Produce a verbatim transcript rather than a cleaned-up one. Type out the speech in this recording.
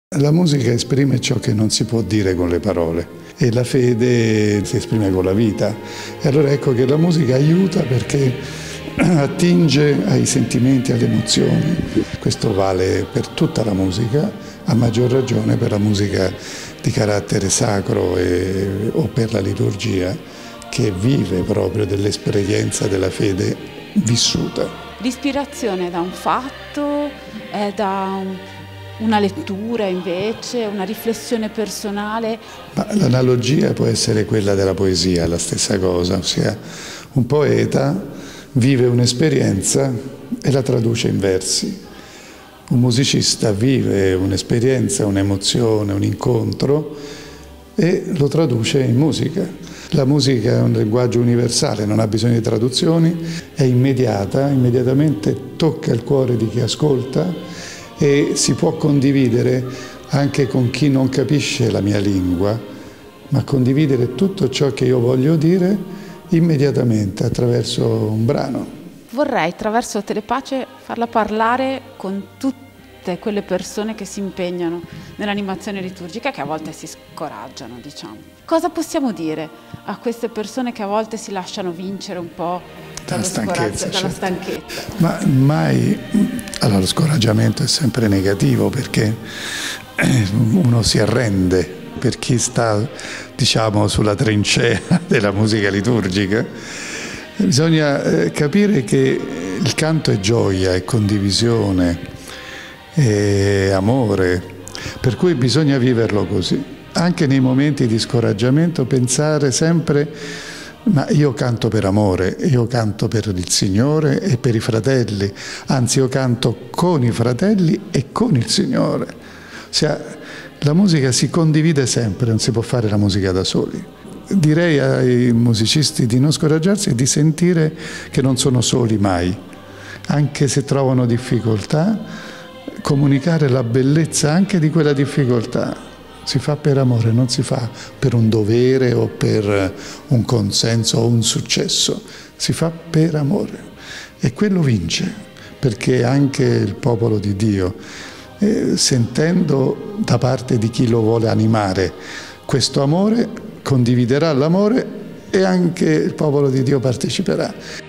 La musica esprime ciò che non si può dire con le parole e la fede si esprime con la vita. E allora ecco che la musica aiuta perché attinge ai sentimenti, alle emozioni. Questo vale per tutta la musica, a maggior ragione per la musica di carattere sacro e, o per la liturgia, che vive proprio dell'esperienza della fede vissuta. L'ispirazione è da un fatto, è da un... una lettura invece, una riflessione personale? L'analogia può essere quella della poesia, la stessa cosa, ossia un poeta vive un'esperienza e la traduce in versi. Un musicista vive un'esperienza, un'emozione, un incontro e lo traduce in musica. La musica è un linguaggio universale, non ha bisogno di traduzioni, è immediata, immediatamente tocca il cuore di chi ascolta e si può condividere anche con chi non capisce la mia lingua, ma condividere tutto ciò che io voglio dire immediatamente attraverso un brano. Vorrei attraverso Telepace farla parlare con tutte quelle persone che si impegnano nell'animazione liturgica, che a volte si scoraggiano, diciamo. Cosa possiamo dire a queste persone che a volte si lasciano vincere un po' dalla stanchezza, dalla certo. stanchezza? Ma mai, allora lo scoraggiamento è sempre negativo perché uno si arrende. Per chi sta, diciamo, sulla trincea della musica liturgica, bisogna capire che il canto è gioia, è condivisione, è amore, per cui bisogna viverlo così. Anche nei momenti di scoraggiamento pensare sempre: ma io canto per amore, io canto per il Signore e per i fratelli, anzi io canto con i fratelli e con il Signore. Ossia, la musica si condivide sempre, non si può fare la musica da soli. Direi ai musicisti di non scoraggiarsi e di sentire che non sono soli mai, anche se trovano difficoltà, comunicare la bellezza anche di quella difficoltà. Si fa per amore, non si fa per un dovere o per un consenso o un successo, si fa per amore e quello vince, perché anche il popolo di Dio, eh, sentendo da parte di chi lo vuole animare questo amore, condividerà l'amore e anche il popolo di Dio parteciperà.